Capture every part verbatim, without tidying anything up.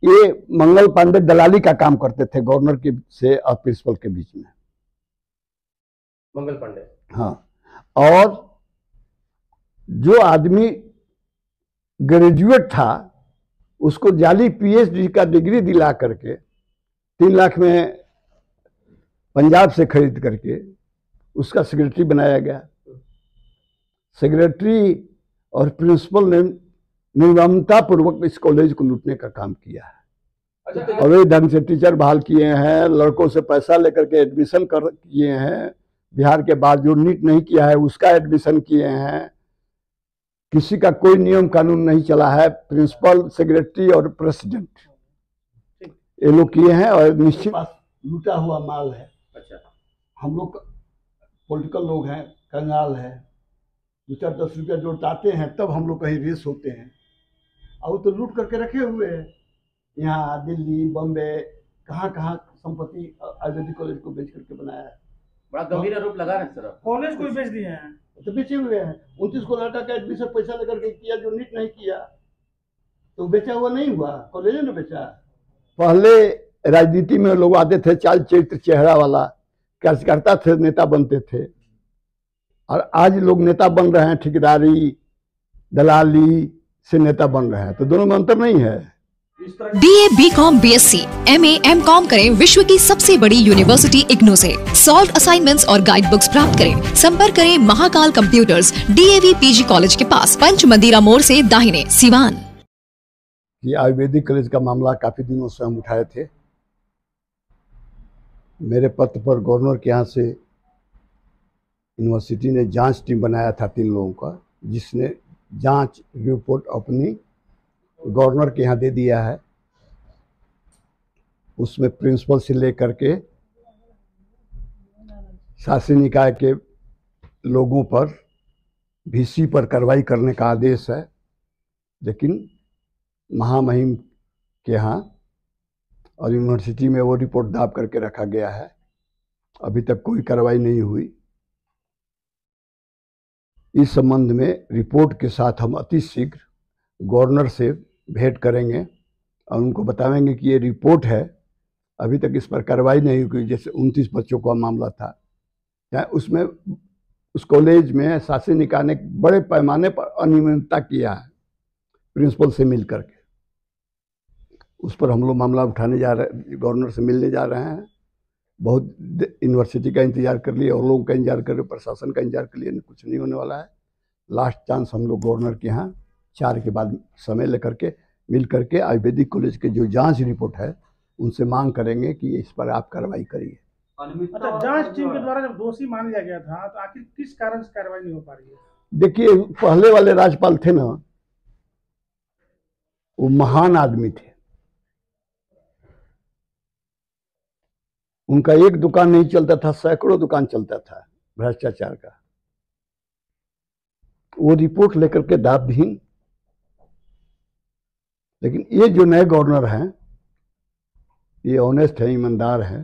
ये मंगल पांडे दलाली का काम करते थे गवर्नर के से और प्रिंसिपल के बीच में। मंगल पांडे, हाँ। और जो आदमी ग्रेजुएट था उसको जाली पीएचडी का डिग्री दिला करके तीन लाख में पंजाब से खरीद करके उसका सेक्रेटरी बनाया गया। सेक्रेटरी और प्रिंसिपल ने निर्ममता पूर्वक इस कॉलेज को लूटने का काम किया है। अच्छा, अवैध ढंग से टीचर बहाल किए हैं, लड़कों से पैसा लेकर के एडमिशन कर किए हैं, बिहार के बाद जो नीट नहीं किया है उसका एडमिशन किए हैं। किसी का कोई नियम कानून नहीं चला है। प्रिंसिपल, सेक्रेटरी और प्रेसिडेंट ये लोग किए हैं और निश्चित लूटा हुआ माल है। अच्छा, हम लोग पॉलिटिकल लोग हैं, कंगाल है, दो चार दस रुपया जोड़ाते हैं तब हम लोग कहीं रेस होते हैं। और वो तो लूट करके रखे हुए हैं। यहाँ दिल्ली, बम्बे, कहाँ कहाँ संपत्ति आयुर्वेदिक कॉलेज को बेच करके बनाया है। बड़ा गंभीर आरोप लगा रहे हैं सर। कॉलेज को बेच दिए हैं तो बेचे हुए हैं। उनतीस को लड़का का एडमिशन पैसा लेकर के किया जो नीट नहीं किया तो बेचा हुआ नहीं हुआ, कॉलेज ने बेचा। पहले राजनीति में लोग आते थे चाल चरित्र चेहरा वाला, कार्यकर्ता थे, नेता बनते थे। और आज लोग नेता बन रहे हैं, ठेकेदारी दलाली से नेता बन रहे हैं। तो दोनों में अंतर नहीं है। BA, BCom, BSc, MA, MCom करें विश्व की सबसे बड़ी यूनिवर्सिटी इग्नू से। सॉल्व असाइनमेंट्स और गाइड बुक्स प्राप्त करें। संपर्क करें Mahakal computers, DAV PG college के पास, पंच मंदिरा मोड़ से दाहिने, सिवान। ये आयुर्वेदिक कॉलेज का मामला काफी दिनों से हम उठाए थे। मेरे पत्र पर गवर्नर के यहाँ से यूनिवर्सिटी ने जांच टीम बनाया था तीन लोगों का, जिसने जांच रिपोर्ट अपनी गवर्नर के यहाँ दे दिया है। उसमें प्रिंसिपल से लेकर के शासी निकाय के लोगों पर, वीसी पर कार्रवाई करने का आदेश है। लेकिन महामहिम के यहाँ और यूनिवर्सिटी में वो रिपोर्ट दाब करके रखा गया है। अभी तक कोई कार्रवाई नहीं हुई। इस संबंध में रिपोर्ट के साथ हम अति शीघ्र गवर्नर से भेंट करेंगे और उनको बताएंगे कि ये रिपोर्ट है, अभी तक इस पर कार्रवाई नहीं हुई। जैसे उनतीस बच्चों का मामला था, या उसमें उस कॉलेज में शासी निकाय ने बड़े पैमाने पर अनियमितता किया है प्रिंसिपल से मिल करके। उस पर हम लोग मामला उठाने जा रहे, गवर्नर से मिलने जा रहे हैं। बहुत यूनिवर्सिटी का इंतजार कर लिए और लोगों का इंतजार कर लिए, प्रशासन का इंतजार कर लिए, कुछ नहीं होने वाला है। लास्ट चांस हम लोग गवर्नर के यहाँ चार के बाद समय लेकर के मिल करके आयुर्वेदिक कॉलेज के जो जांच रिपोर्ट है उनसे मांग करेंगे कि इस पर आप कार्रवाई करिए। अच्छा, जांच टीम के द्वारा जब दोषी मान लिया गया था तो आखिर किस कारण से कार्रवाई नहीं हो पा रही है? देखिए, पहले वाले राज्यपाल थे ना, वो महान आदमी थे। उनका एक दुकान नहीं चलता था, सैकड़ों दुकान चलता था भ्रष्टाचार का। वो रिपोर्ट लेकर के दाबहीन। लेकिन ये जो नए गवर्नर हैं ये ऑनेस्ट है, ईमानदार है।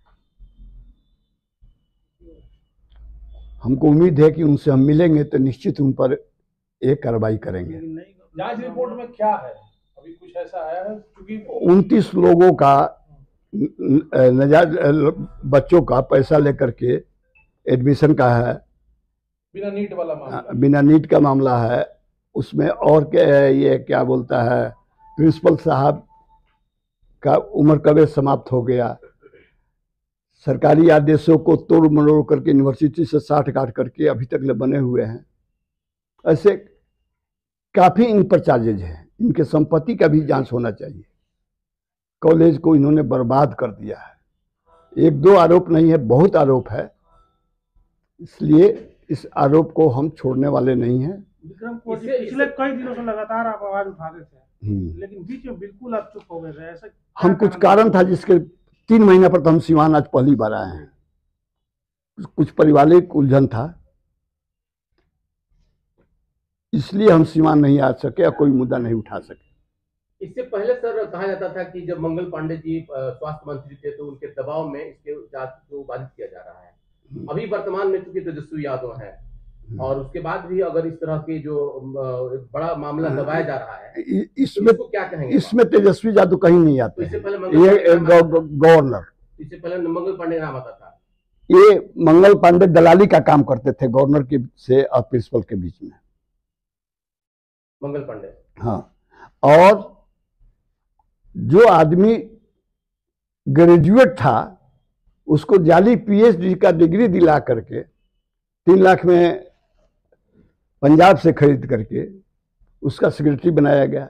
हमको उम्मीद है कि उनसे हम मिलेंगे तो निश्चित उन पर एक कार्रवाई करेंगे। जांच रिपोर्ट में क्या है, अभी कुछ ऐसा आया है? क्योंकि उनतीस लोगों का नजायज बच्चों का पैसा लेकर के एडमिशन का है, बिना नीट वाला मामला, बिना नीट का मामला है। उसमें और क्या है, ये क्या बोलता है, प्रिंसिपल साहब का उम्र कवैध समाप्त हो गया। सरकारी आदेशों को तोड़ मरोड़ करके यूनिवर्सिटी से साठ काट करके अभी तक ले बने हुए हैं। ऐसे काफ़ी इन पर चार्जेज हैं। इनके संपत्ति का भी जांच होना चाहिए। कॉलेज को इन्होंने बर्बाद कर दिया है। एक दो आरोप नहीं है, बहुत आरोप है। इसलिए इस आरोप को हम छोड़ने वाले नहीं हैं। पिछले कई दिनों से लगातार आप आवाज उठा रहे थे, लेकिन बीच में बिल्कुल आप चुप हो गए थे। ऐसा हम कुछ कारण था जिसके तीन महीना पर तो हम सिवान आज पहली बार आए हैं। कुछ पारिवारिक उलझन था, इसलिए हम सिवान नहीं आ सके और कोई मुद्दा नहीं उठा सके। इससे पहले सर कहा जाता था कि जब मंगल पांडे जी स्वास्थ्य मंत्री थे तो उनके दबाव में इसके जांच को बाधित किया जा रहा है। अभी वर्तमान में चूंकि तेजस्वी यादव है और उसके बाद भी अगर इस तरह के जो अ, बड़ा मामला दबाया जा रहा है, इ- तो इसमें इसको क्या कहेंगे? इसमें तेजस्वी यादव कहीं नहीं तो आते इससे हैं। पहले मंगल ये पांडे का नाम आता था। गवर्नर, इससे पहले मंगल पांडे का नाम आता था। ये मंगल पांडे दलाली का काम करते थे गवर्नर के से और प्रिंसिपल के बीच में। मंगल पांडे, हाँ, और जो आदमी ग्रेजुएट था उसको जाली पीएचडी का डिग्री दिला करके तीन लाख में पंजाब से खरीद करके उसका सेक्रेटरी बनाया गया।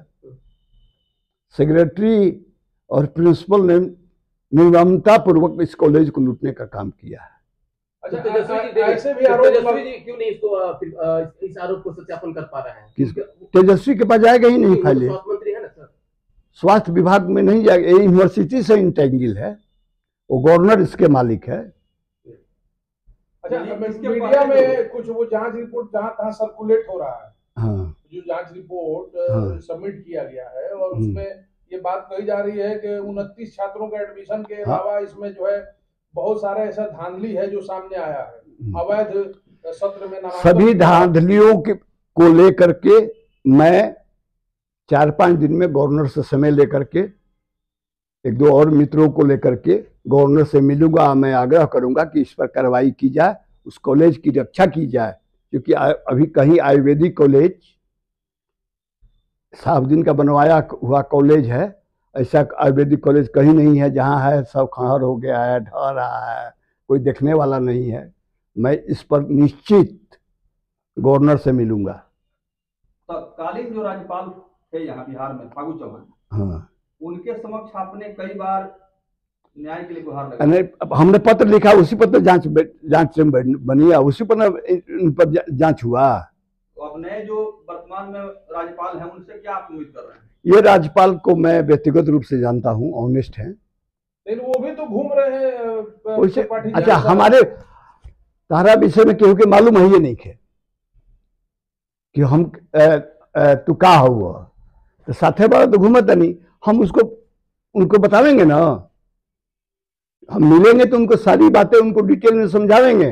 सेक्रेटरी और प्रिंसिपल ने निर्ममता पूर्वक इस कॉलेज को लूटने का काम किया है। अच्छा, अच्छा, तेजस्वी जी ऐ- ऐसे भी देखिए, आरोप तेजस्वी जी क्यों नहीं इसको अ, फिर, अ, इस- इस आरोप को सत्यापन कर पा रहे हैं? किस क्योंकि तेजस्वी के पास जाएगा ही नहीं वो तो फाइलें। स्वास्थ्य मंत्री है ना सर। स्वास्थ्य विभाग में नहीं जाएगा, ये यूनिवर्सिटी से इंटेंगिल है, वो गवर्नर इसके मालिक है। अच्छा, ये मैं- इसके मीडिया पहले में कुछ वो जांच रिपोर्ट जहां तहां सर्कुलेट हो रहा है, हाँ, जो जांच रिपोर्ट हाँ। सबमिट किया गया है, और हम्म। उसमें ये बात कही जा रही है कि उनतीस छात्रों के एडमिशन के हाँ। अलावा इसमें जो है बहुत सारा ऐसा धांधली है जो सामने आया है। अवैध सत्र में नामांकन सभी धांधलियों के को लेकर के मैं चार पांच दिन में गवर्नर से समय लेकर के एक दो और मित्रों को लेकर के गवर्नर से मिलूंगा। मैं आग्रह करूंगा कि इस पर कार्रवाई की जाए, उस कॉलेज की रक्षा की जाए, क्योंकि अभी कहीं आयुर्वेदिक कॉलेज साहबुद्दीन का बनवाया हुआ कॉलेज है, ऐसा आयुर्वेदिक कॉलेज कहीं नहीं है। जहाँ है सब खंडर हो गया है, ढह रहा है, कोई देखने वाला नहीं है। मैं इस पर निश्चित गवर्नर से मिलूंगा। तत्कालीन जो राज्यपाल थे यहाँ बिहार में, फागू चौहान, हाँ, उनके समक्ष आपने कई बार न्याय के लिए गुहार लगाई। नहीं, अब हमने पत्र लिखा, उसी पर तो जांच जांच बनी है, उसी पर ना इन पर जा- जांच हुआ। तो अब नए जो वर्तमान में राज्यपाल हैं उनसे क्या आप उम्मीद कर रहे हैं? ये राज्यपाल को मैं व्यक्तिगत रूप से जानता हूँ, ऑनेस्ट हैं। लेकिन वो भी तो घूम रहे हैं अ, उसे त्रिपाठी अच्छा, जी के हमारे तारा विषय में केहू के मालूम है ये नहीं खे कि हम अ, अ, तू का हुआ तो साथे बार तो घूमत नहीं। हम उसको उनको बतावेंगे ना, हम मिलेंगे तो उनको सारी बातें उनको डिटेल में समझावेंगे।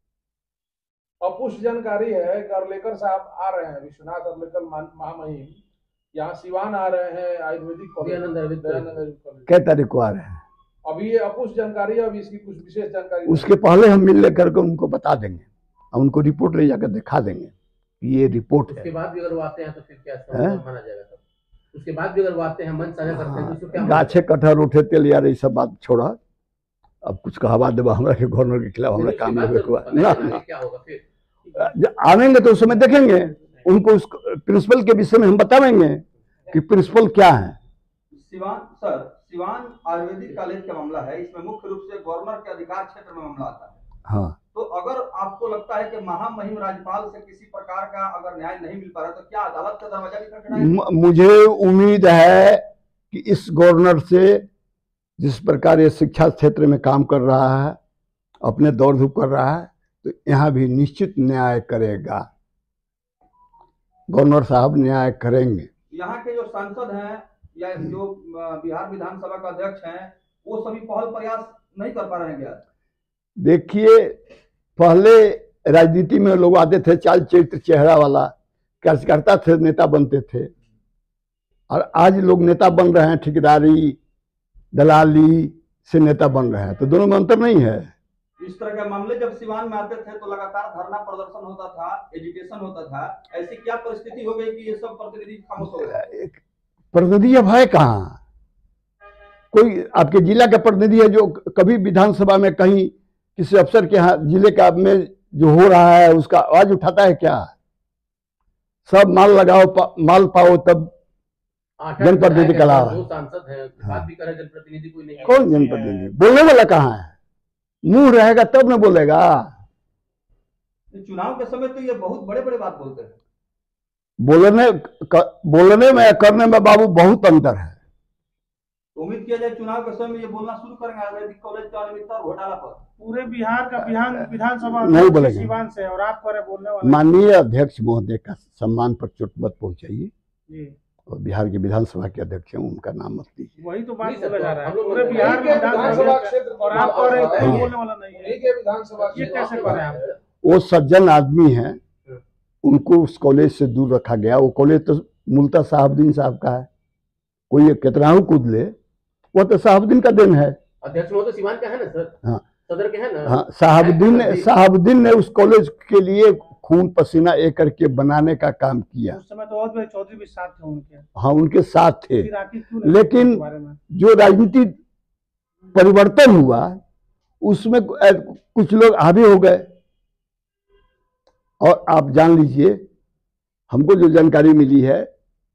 अपुष्ट जानकारी है कि अर्लेकर साहब आ रहे हैं, विश्वनाथ अर्लेकर मान- महामहिम यहाँ सिवान आ रहे हैं आयुर्वेदिक कॉलेज, दयानंद आयुर्वेदिक दयानंद आयुर्वेदिक कॉलेज। कै तारीख को आ रहे हैं, अभी ये अपुष्ट जानकारी है, अभी इसकी कुछ विशेष जानकारी उसके पहले हम मिल लेकर के उनको बता देंगे, हम उनको रिपोर्ट ले जाकर दिखा देंगे कि ये रिपोर्ट उसके है। बाद भी अगर वो आते हैं तो फिर क्या हैं? संभव माना जाएगा? तब उसके बाद भी अगर वो आते हैं, मन साझा करते हैं, तो उसको क्या माना गाछे कटहर उठे तेल यार, ये सब बात छोड़ा। अब कुछ कहवा देवा हमरा के गवर्नर के खिलाफ, हमरा जाएगा? काम उसके नहीं बाद हुआ तो ना। पता नहीं क्या होगा फिर। जब आवेंगे तो उस समय देखेंगे उनको, उस प्रिंसिपल के विषय में हम बतावेंगे कि प्रिंसिपल क्या है। सिवान सर, सिवान आयुर्वेदिक कॉलेज का मामला है, इसमें मुख्य रूप से गवर्नर के अधिकार क्षेत्र में मामला आता है। हाँ, तो अगर आपको लगता है कि महामहिम राज्यपाल से किसी प्रकार का अगर न्याय नहीं मिल पा रहा, तो क्या अदालत का दरवाजा भी खटखटाएगा? म- मुझे उम्मीद है कि इस गवर्नर से, जिस प्रकार ये शिक्षा क्षेत्र में काम कर रहा है, अपने दौड़ धूप कर रहा है, तो यहाँ भी निश्चित न्याय करेगा। गवर्नर साहब न्याय करेंगे। यहाँ के जो सांसद हैं या जो अ, बिहार विधानसभा का अध्यक्ष हैं, वो सभी पहल प्रयास नहीं कर पा रहे हैं क्या? देखिए, पहले राजनीति में लोग आते थे चाल चरित्र चेहरा वाला, कार्यकर्ता थे, नेता बनते थे, और आज लोग नेता बन रहे हैं, ठेकेदारी दलाली से नेता बन रहे हैं, तो दोनों में अंतर नहीं है। इस तरह के मामले जब सिवान में आते थे तो लगातार धरना प्रदर्शन होता था, एजुकेशन होता था, ऐसी क्या परिस्थिति हो गई कि ये सब प्रतिनिधि खामोश हो गए? एक प्रतिनिधि अब है कहाँ? कोई आपके जिला का प्रतिनिधि है जो कभी विधानसभा में कहीं किसी अफसर के यहाँ जिले का में जो हो रहा है उसका आवाज उठाता है क्या? सब माल लगाओ, पा, माल पाओ, तब आठ जनप्रतिनिधि का लाभ है। दो सांसद हैं, बात भी करे, जनप्रतिनिधि कोई नहीं है। कौन जनप्रतिनिधि? बोलने वाला कहाँ है? मुंह रहेगा तब न बोलेगा। चुनाव के समय तो ये बहुत बड़े बड़े बात बोलते हैं। बोलने क- बोलने में करने में बाबू बहुत अंतर है। उम्मीद किया जाए चुनाव के समय में ये बोलना शुरू करेंगे आयुर्वेदिक कॉलेज का अनियमितता और घोटाला पर। पूरे बिहार का बिहान विधानसभा नहीं अध्यक्ष बोलेंगे। सिवान से, और आप करे बोलने वाले माननीय अध्यक्ष महोदय का सम्मान पर चोट मत पहुंचाइए, जी, और बिहार के विधानसभा के अध्यक्ष हैं, उनका नाम मत लीजिए। वही तो बात नहीं सर, बोला जा रहा है। हम लोग पूरे बोल बिहार रहे के हैं। विधानसभा क्षेत्र और आप करे हाँ। कोई बोलने वाला नहीं है। उन्हीं के विधानसभा ये क्षेत्र कैसे कर रहे हैं आप? वो सज्जन आदमी हैं, उनको उस कॉलेज से दूर रखा गया। वो कॉलेज तो मूलतः शहाबुद्दीन साहब का है, कोई ये कितना ही कूद ले, वो तो शहाबुद्दीन का दिन है। अध्यक्ष महोदय सिवान का है ना सर? हाँ सदर के है ना? हाँ, शहाबुद्दीन ने शहाबुद्दीन ने उस कॉलेज के लिए खून पसीना एक करके बनाने का काम किया। उस समय तो और भी चौधरी भी साथ थे उनके। हाँ, उनके साथ थे, फिर आखिर क्यों नहीं लेकिन इस बारे में? जो राजनीति परिवर्तन हुआ उसमें कुछ लोग हावी हो गए। और आप जान लीजिए, हमको जो जानकारी मिली है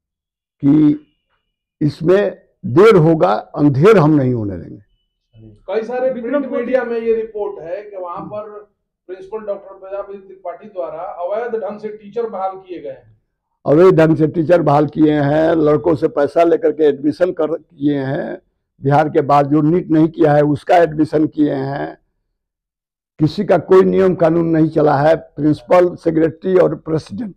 कि इसमें देर होगा, अंधेर हम नहीं होने देंगे। कई सारे प्रिंट मीडिया में ये रिपोर्ट है कि वहां पर प्रिंसिपल डॉक्टर प्रजापति त्रिपाठी द्वारा अवैध ढंग से टीचर बहाल किए गए हैं। अवैध ढंग से टीचर बहाल किए हैं, लड़कों से पैसा लेकर के एडमिशन कर किए हैं, बिहार के बाद जो नीट नहीं किया है उसका एडमिशन किए हैं। किसी का कोई नियम कानून नहीं चला है, प्रिंसिपल, सेक्रेटरी और प्रेसिडेंट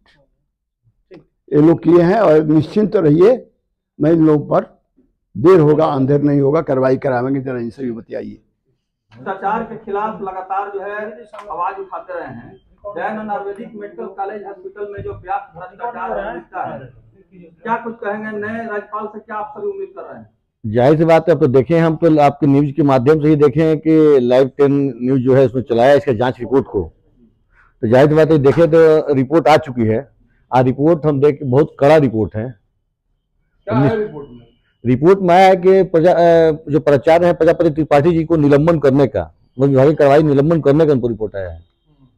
ये लोग किए हैं। और निश्चिंत रहिए, मैं इन लोगों पर देर होगा अंधेर नहीं होगा, कार्रवाई कराएंगे। जरा इनसे भी बताइए। भ्रष्टाचार के खिलाफ लगातार जो है आवाज उठाते रहे हैं। Dayanand Ayurvedic medical college hospital में जो व्यापक भ्रष्टाचार दिखता है, क्या कुछ कहेंगे? नए राज्यपाल से क्या आप सभी उम्मीद कर रहे हैं? जाहिर सी बात है, अब तो देखें, हम तो आपके न्यूज के माध्यम से ही देखें कि लाइव टेन न्यूज जो है उसमें चलाया इसका जांच रिपोर्ट को, तो जाहिर सी बात है देखें तो रिपोर्ट आ चुकी है। आ रिपोर्ट हम देख बहुत कड़ा रिपोर्ट है। क्या है रिपोर्ट में? रिपोर्ट में आया है कि प्रजा जो प्राचार्य है प्रजापति त्रिपाठी जी को निलंबन करने का, वो विभागीय कार्रवाई निलंबन करने का उनको रिपोर्ट आया है,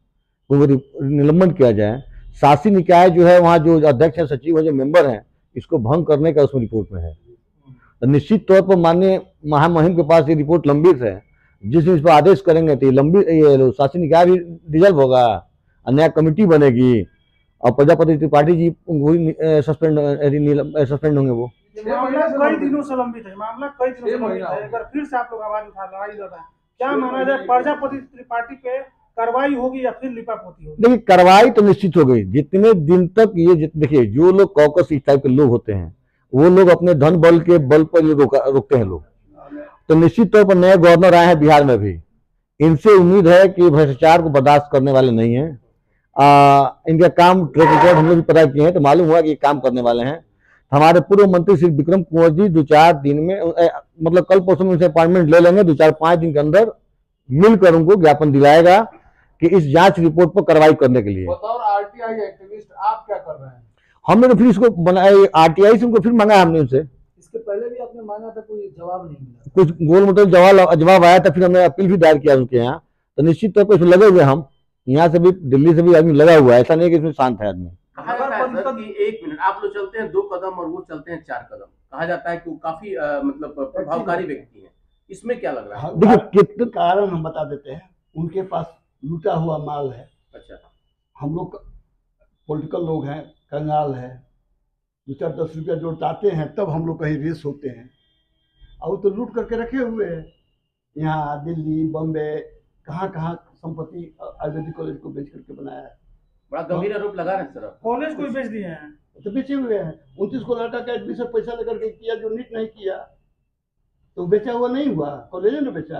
वो निलंबन किया जाए। शासी निकाय जो है वहाँ जो अध्यक्ष है, सचिव है, जो मेंबर हैं, इसको भंग करने का उसमें रिपोर्ट में है। तो निश्चित तौर पर माननीय महामहिम के पास ये रिपोर्ट लंबित है। जिस दिन इस पर आदेश करेंगे तो ये लंबी ये शासी निकाय भी डिजल्व होगा, नया कमेटी बनेगी और प्रजापति त्रिपाठी जी सस्पेंड सस्पेंड होंगे। वो मामला कई दिनों से लंबित है, मामला कई दिनों से लंबित है। अगर फिर से आप लोग आवाज उठा लड़ाई लड़ रहे हैं, क्या माना जाए? प्रजापति त्रिपाठी पे कार्रवाई होगी या फिर लिपापोती होगी? देखिए, कार्रवाई तो निश्चित हो गई। जितने दिन तक ये देखिए, जो लोग कॉकस इस टाइप के लोग होते हैं, वो लोग अपने धन बल के बल पर ये रोकते हैं लोग। तो निश्चित तौर पर नए गवर्नर आए हैं बिहार में भी, इनसे उम्मीद है कि भ्रष्टाचार को बर्दाश्त करने वाले नहीं हैं। आ, इनका काम ट्रैक रिकॉर्ड हम लोग भी पता किए हैं तो मालूम हुआ कि ये काम करने वाले हैं। हमारे पूर्व मंत्री श्री विक्रम कुंवर जी दो चार दिन में ए, मतलब कल परसों में उनसे अपॉइंटमेंट ले लेंगे, दो चार पांच दिन के अंदर मिलकर उनको ज्ञापन दिलाएगा कि इस जांच रिपोर्ट पर कार्रवाई करने के लिए। बतौर आरटीआई एक्टिविस्ट आप क्या कर रहे हैं? हमने तो फिर इसको बनाया, आरटीआई से उनको फिर मांगा हमने उनसे। इसके पहले भी आपने मांगा था, कोई जवाब नहीं मिला। कुछ गोल मोटल जवाब जवाब आया था, फिर हमने अपील भी दायर किया उनके यहाँ। तो निश्चित तौर पर इसमें लगे हुए हम, यहाँ से भी दिल्ली से भी आदमी लगा हुआ है, ऐसा नहीं कि इसमें शांत है आदमी। कहा जाता है सर कि एक मिनट आप लोग चलते हैं दो कदम और वो चलते हैं चार कदम। कहा जाता है कि वो काफी आ, मतलब प्रभावकारी व्यक्ति हैं। इसमें क्या लग रहा है? देखिए, कितने कारण हम बता देते हैं। उनके पास लूटा हुआ माल है। अच्छा, हम लोग पॉलिटिकल लोग हैं, कंगाल है, दो चार दस रुपया जोड़ताते हैं तब हम लोग कहीं रेस होते हैं। और वो तो लूट करके रखे हुए हैं। यहाँ दिल्ली, बम्बे, कहाँ कहाँ संपत्ति आयुर्वेदिक कॉलेज को बेच करके बनाया है। बड़ा गंभीर आरोप लगा रहे हैं सर। कॉलेज को बेच दिए हैं तो बेचे हुए हैं। उनतीस को लड़का का एडमिशन पैसा लेकर के किया, जो नीट नहीं किया तो बेचा हुआ नहीं हुआ, कॉलेज ने बेचा।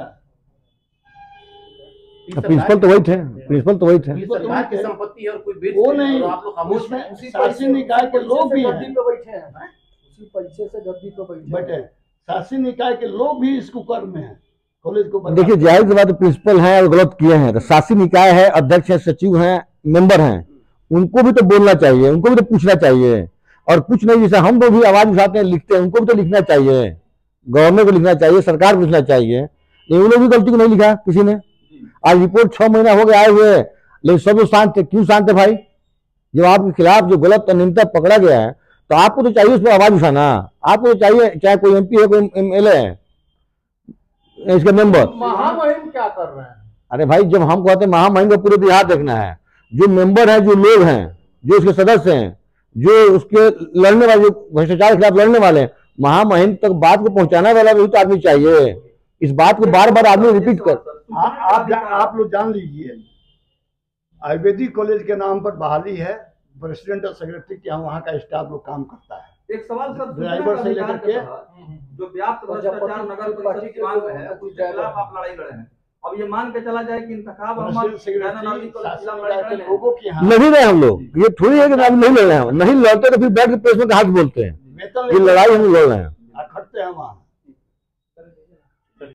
प्रिंसिपल तो वही थे, प्रिंसिपल तो वही थे। सरकार की संपत्ति है और कोई बेच वो रहे हैं नहीं, और आप लोग खामोश हैं। उसमें शासी निकाय के लोग भी हैं, बैठे हैं, उसी पैसे से गद्दी पे बैठे बैठे। शासी निकाय के लोग भी इस कुकर में हैं। कॉलेज को देखिए, जाहिर सी बात है, प्रिंसिपल हैं और गलत किए हैं। तो शासी निकाय है, अध्यक्ष है, सचिव हैं, मेंबर हैं, उनको भी तो बोलना चाहिए, उनको भी तो पूछना चाहिए। और कुछ नहीं, जैसे हम लोग भी आवाज उठाते हैं, लिखते हैं, उनको भी तो लिखना चाहिए, गवर्नर को लिखना चाहिए, सरकार को लिखना चाहिए। लेकिन उन्होंने भी गलती को नहीं लिखा किसी ने। आज रिपोर्ट छह महीना हो गया आए हुए, लेकिन सब लोग शांत थे। क्यों शांत थे भाई? जब आपके खिलाफ जो गलत अनियमितता पकड़ा गया है तो आपको तो चाहिए उस पर आवाज उठाना। आपको तो चाहिए, चाहे कोई एमपी है, कोई एमएलए है, इसके मेंबर। महामहिम क्या कर रहे हैं? अरे भाई, जब हम कहते हैं महामहिम का पूरे बिहार देखना है, जो मेंबर हैं, जो लोग हैं, जो उसके सदस्य हैं, जो उसके लड़ने वाले, भ्रष्टाचार के खिलाफ लड़ने वाले, महामहिम तक बात को पहुंचाने वाला भी तो आदमी चाहिए। इस बात को बार बार आदमी रिपीट कर। आ, आप जा, आप लोग जान लीजिए, आयुर्वेदिक कॉलेज के नाम पर बहाली है, प्रेसिडेंट और सेक्रेटरी के यहाँ वहाँ का स्टाफ लोग काम करता है। एक सवाल सर, ड्राइवर से लेकर के जो व्याप्त भ्रष्टाचार नगर परिषद सिवान में है, उसके खिलाफ आप लड़ाई लड़े हैं अब ये मान के चला जाए कि इंतखाब अहमद जैन नावी को खिलाफ लड़ रहे हैं। लोगों के यहाँ नहीं रहे हम लोग, ये थोड़ी है कि हम नहीं लड़ रहे हैं, नहीं लड़ते तो फिर बैठ के प्रेस में हाथ बोलते हैं वेतन ये लड़ाई हम लड़ रहे हैं। खटते हैं वहाँ